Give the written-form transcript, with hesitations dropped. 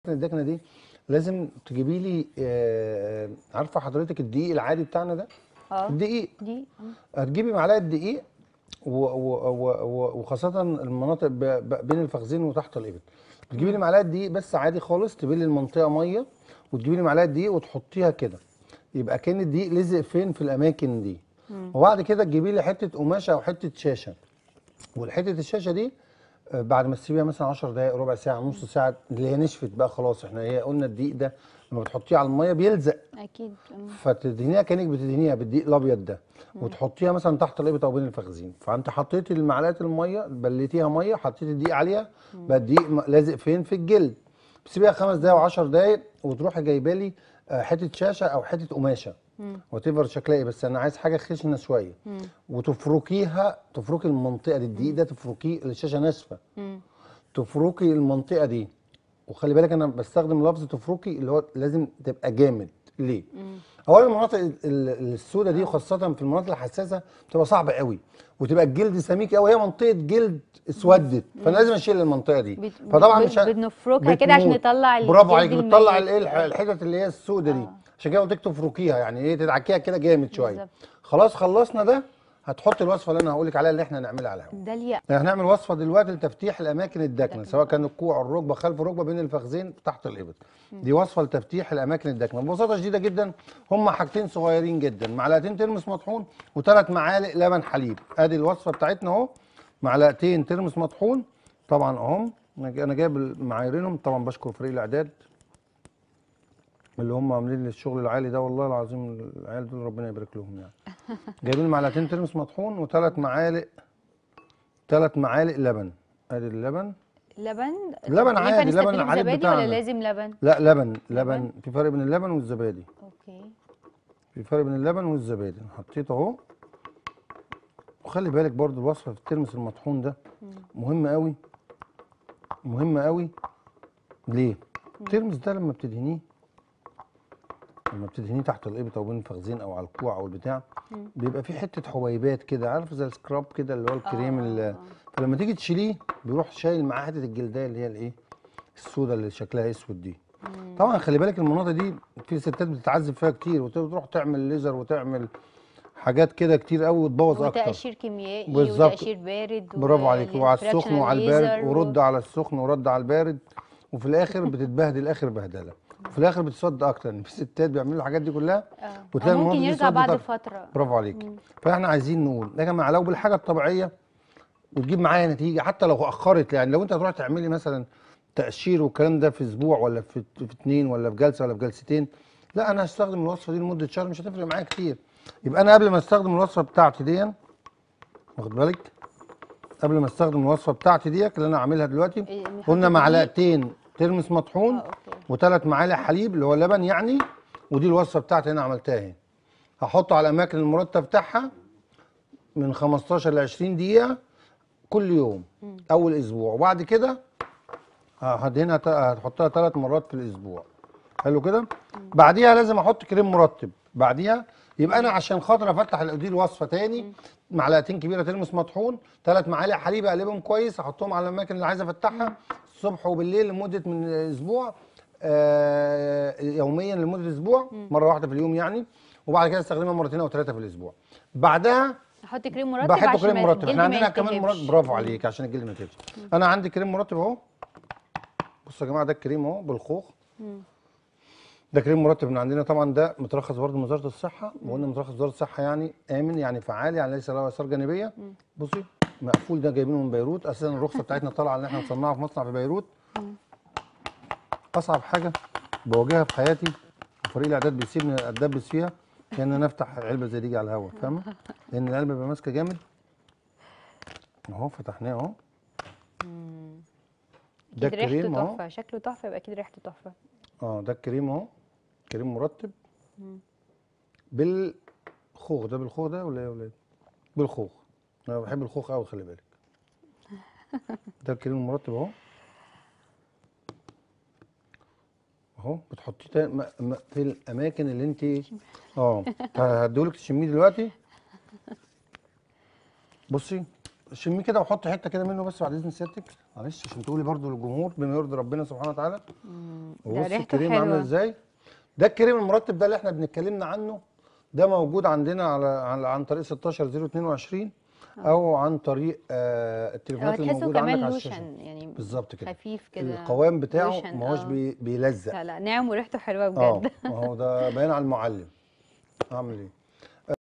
الدكنه دي لازم تجيبي لي عارفه حضرتك الدقيق العادي بتاعنا ده؟ الدقيق هتجيبي معلقه دقيق وخاصه المناطق بين الفخذين وتحت الابط. تجيبي لي معلقه دقيق بس عادي خالص، تبلي المنطقه ميه وتجيبي لي معلقه دقيق وتحطيها كده، يبقى كان الدقيق لزق فين في الاماكن دي. وبعد كده تجيبي لي حته قماشه او حته شاشه، والحته الشاشه دي بعد ما تسيبيها مثلا 10 دقائق ربع ساعه نص ساعه اللي هي نشفت بقى خلاص. احنا هي قلنا الدقيق ده لما بتحطيه على الميه بيلزق اكيد، فتدهنيها كانك بتدهنيها بالدقيق الابيض ده وتحطيها مثلا تحت الابط او بين الفخذين. فانت حطيتي معلقه الميه بليتيها ميه، حطيتي الدقيق عليها، بقى الدقيق لازق فين؟ في الجلد. بتسيبيها 5 دقائق و10 دقائق وتروحي جايبه لي حته شاشه او حته قماشه وات ايفر شكلها ايه، بس انا عايز حاجه خشنه شويه وتفركيها. تفركي المنطقه دي، الدقيق ده تفركيه، الشاشه ناشفه تفركي المنطقه دي. وخلي بالك انا بستخدم لفظ تفركي اللي هو لازم تبقى جامد. ليه؟ اولا المناطق السوداء دي خاصه في المناطق الحساسه بتبقى صعبه قوي وتبقى الجلد سميك قوي، هي منطقه جلد اسودت، فانا لازم اشيل المنطقه دي. فطبعا مش بنفركها كده عشان نطلع الجلد. برافو عليك، بتطلع الحتت اللي هي السوداء دي. عشان كده قلت لك تفركيها، يعني ايه، تدعكيها كده جامد شويه. خلاص خلصنا ده، هتحط الوصفه اللي انا هقول لك عليها اللي احنا هنعملها على الهواء. داليا هنعمل وصفه دلوقتي لتفتيح الاماكن الداكنه، سواء كان الكوع، الركبه، خلف الركبه، بين الفخذين، تحت الابط. دي وصفه لتفتيح الاماكن الداكنه ببساطه شديده جدا. هم حاجتين صغيرين جدا، معلقتين ترمس مطحون و3 معالق لبن حليب. ادي الوصفه بتاعتنا اهو، معلقتين ترمس مطحون طبعا اهم. انا جايب معاييرهم طبعا، بشكر فريق الاعداد اللي هم عاملين لي الشغل العالي ده، والله العظيم العيال دول ربنا يبارك لهم يعني. جايبين معلقتين ترمس مطحون و3 معالق، 3 معالق لبن. ادي اللبن. لبن عادي، لبن الحليب بتاعنا. ولا لازم لبن؟ لا لبن. في فرق بين اللبن والزبادي. اوكي، في فرق بين اللبن والزبادي. حطيته اهو. وخلي بالك برضو الوصفه في الترمس المطحون ده مهمه قوي، مهمه قوي. ليه؟ الترمس ده لما بتدهنيه تحت الابط او بين الفخذين او على الكوع او البتاع، بيبقى فيه حته حبيبات كده، عارف زي السكراب كده اللي هو الكريم فلما تيجي تشيليه بيروح شايل معاه حته الجلديه اللي هي الايه، السودا اللي شكلها اسود دي. طبعا خلي بالك المناطق دي في ستات بتتعذب فيها كتير وتروح تعمل ليزر وتعمل حاجات كده كتير قوي وتبوظ اكتر. وتقشير كيميائي وتقشير بارد. برافو عليك. وعلى السخن وعلى البارد، ورد على السخن ورد على البارد، وفي الاخر بتتبهدل اخر بهدله، وفي الاخر بتسود اكتر. في ستات بيعملوا الحاجات دي كلها وتلاقي ممكن يرجع بعد فتره. برافو عليك. فاحنا عايزين نقول يا جماعه لو بالحاجه الطبيعيه وتجيب معايا نتيجه، حتى لو اخرت، يعني لو انت هتروح تعملي مثلا تقشير والكلام ده في اسبوع ولا في 2 ولا في جلسه ولا في جلستين، لا انا هستخدم الوصفه دي لمده شهر مش هتفرق معايا كتير. يبقى انا قبل ما استخدم الوصفه بتاعتي دي، واخد بالك، قبل ما استخدم الوصفه بتاعتي دي اللي انا عاملها دلوقتي، قلنا معلقتين ترمس مطحون و3 معالق حليب اللي هو اللبن يعني. ودي الوصفه بتاعتي انا عملتها اهي. هحطه على الاماكن المرتب بتاعها من 15 ل 20 دقيقه كل يوم اول اسبوع، وبعد كده هدهنها هتحطها 3 مرات في الاسبوع. حلو كده. بعديها لازم احط كريم مرطب بعديها. يبقى انا عشان خاطر افتح دي الوصفه تاني، معلقتين كبيره ترمس مطحون، 3 معالق حليب اقلبهم كويس، احطهم على الاماكن اللي عايز افتحها الصبح وبالليل لمده من اسبوع، يوميا لمده اسبوع، مره واحده في اليوم يعني. وبعد كده استخدمها مرتين او 3 في الاسبوع. بعدها احط كريم مرطب. بحط كريم مرطب. احنا عندنا كمان مرطب. برافو عليك، عشان الجلد ما يتهبش. انا عندي كريم مرطب اهو. بصوا يا جماعه، ده الكريم اهو بالخوخ. ده كريم مرطب من عندنا طبعا، ده مترخص برضه من وزاره الصحه. وقلنا مترخص وزاره الصحه يعني امن، يعني فعال، يعني ليس له اثار جانبيه. بصي مقفول، ده جايبينه من بيروت اساسا. الرخصه بتاعتنا طالعه ان احنا نصنعه في مصنع في بيروت. اصعب حاجه بواجهها في حياتي وفريق الاعداد بيسيبني اتدبس فيها كان انا افتح علبه زي دي على الهواء، فاهمه؟ لان العلبه بتبقى ماسكه جامد اهو. فتحناه اهو. ده الكريم اهو. تحفه، شكله تحفه، يبقى اكيد ريحته تحفه. ده الكريم اهو، كريم مرطب بالخوخ. ده بالخوخ ده ولا ايه يا ولاد؟ بالخوخ. انا بحب الخوخ قوي، خلي بالك. ده الكريم المرطب اهو. اهو بتحطيه في الاماكن اللي انت هديهولك تشميه دلوقتي. بصي شميه كده وحطي حته كده منه بس بعد اذن سيادتك، معلش عشان تقولي برضو للجمهور بما يرضي ربنا سبحانه وتعالى. وبص الكريم عامل ازاي. ده الكريم المرطب ده اللي احنا بنتكلمنا عنه، ده موجود عندنا عن طريق 16022 او عن طريق التليفونات اللي موجوده عندك على الشاشه. يعني بالظبط كده، خفيف كده، القوام بتاعه ما هوش بيلزق. لا ناعم وريحته حلوه بجد. ما هو ده باين على المعلم. اعمل ايه؟